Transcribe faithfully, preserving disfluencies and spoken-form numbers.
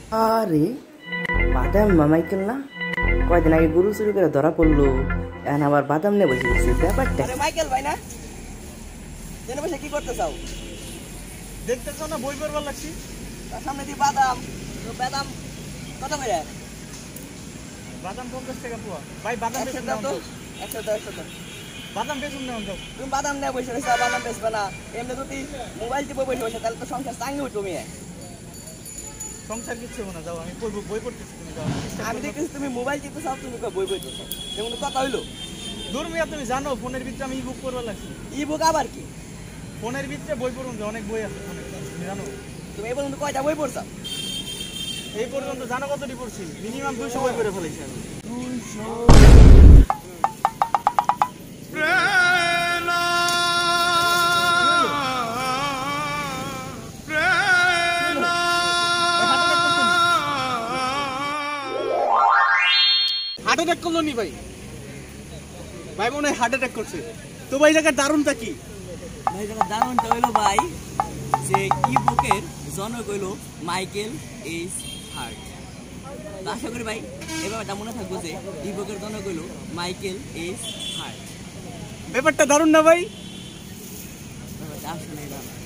আরে বাদাম মামাইকেল না কয়দিন আগে গরু চুরি করে ধরা পড়লো এখন আবার বাদাম নিয়ে বসে গেছে ব্যাপারটা আরে মাইকেল ভাই না জেনে বসে কি করতে চাও দেখতে চাও না বই পড়বার লাগছি তার সামনে দিয়ে বাদাম তো বাদাম কত করে বাদাম পঞ্চাশ টাকা পোয়া ভাই বাদাম বেচুন না তো একশো দশ একশো বাদাম বেচুন না অন্তত তুমি বাদাম নিয়ে বসে রয়েছো বাদাম বেচবে না এমনি যদি মোবাইল টিপে বসে বসে তাহলে তো সংসার চাঙ্গি উঠবে মেয়ে সংসার কিচ্ছু না যাও আমি পড়বো বই পড়তেছি তুমি যাও আমি দেখতেছি তুমি মোবাইল টিপতে চাও তুমি বই পড়তেছো যেমন কথা হইলো দূর মিয়া তুমি জানো ফোনের ভিতরে আমি ইবুক পড়বার লাগছি ই বুক আবার কি ফোনের ভিতরে বই পড়ুন যে অনেক বই আছে ফোনে তুমি জানো তুমি এই পর্যন্ত কয়টা বই পড়ছো এই পর্যন্ত জানো কতটি পড়ছি মিনিমাম দুইশো বই পড়ে ফেলেছি আমি দুইশো হার্ট অ্যাটাক করলো নি ভাই ভাই মনে হয় হার্ট অ্যাটাক করছে তো ভাই জায়গার দারুণটা কি ভাই যেটা দারুণটা হইলো ভাই যে ই বুকের জনক হইলো মাইকেল এইচ হার্ট তো আশা করি ভাই এই ব্যাপারটা মনে থাকবো যে ই বুকের জনক হইলো মাইকেল এইচ হার্ট ব্যাপারটা দারুণ না ভাই ব্যাপারটা আসলে দারুণ